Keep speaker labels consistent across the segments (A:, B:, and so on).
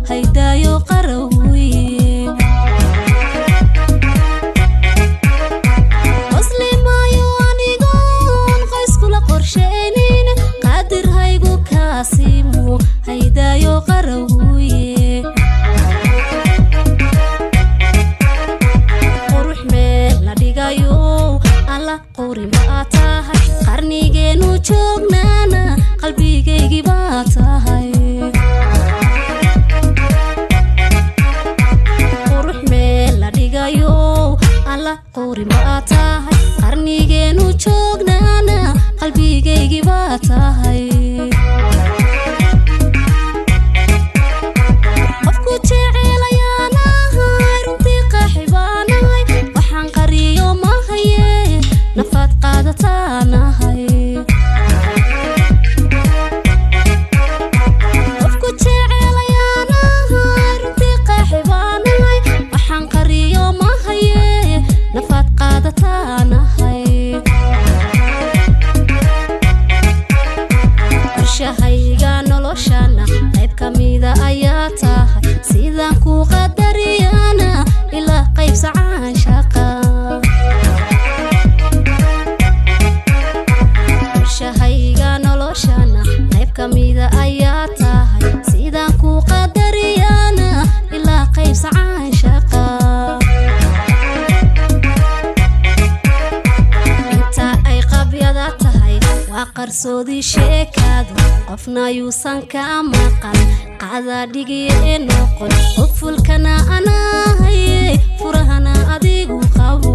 A: هيدايو قروي وصلي مايو أنيقون قيسكو لقرشينين قادر هايقو كاسيمو هيدايو قروي قروح ميل لديقايو alla qori ma tahay qarnigeenu joognana qalbigeygi ba tahay qurux meel la dhigayo alla qori ma tahay qarnigeenu joognana qalbigeygi ba tahay qofku jeceelayana runtii qaxibaanay waxaan qariyo ma haye نفات قادتانا هاي وفكو تشعيليانا هاي رفيقة حبانا هاي وحان قريو ما هاي نفات قادتانا هاي ورشا هايقا نولوشانا قيب كميدا اياتا هاي سيدان كو قدريانا إلا قيب سعان شاقا shahayga noloshana qayb kamida ayaa tahay sidaan ku qadariyana ilaa qayb sacaan shaqa inta ay qabyada tahay waa qarsoodi sheekadu qofna yuusan ka maqan qaada dhigay noqon qofulkana anahay furahana adigu qabo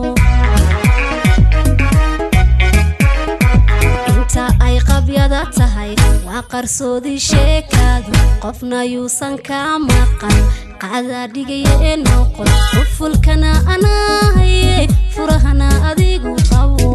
A: ay qabyada tahay waa qarsoodi sheekadu qofna yuusan ka maqan qaada dhigay noqon qofulkana anahay furahana adigu qabo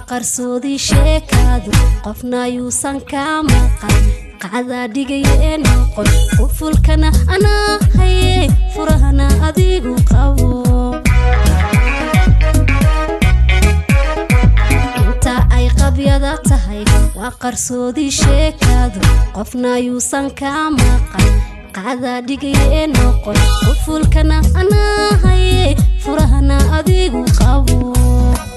A: qarsoodi sheekadu qofna yuusan ka maqan qacda dhigayeen noqon qufulkana anaa haye furahana adigu qabo inta ay qabyada tahay waa qarsoodi sheekadu qofna yuusan ka maqan qacda dhigayeen noqon qufulkana anaa haye furahana adigu qabo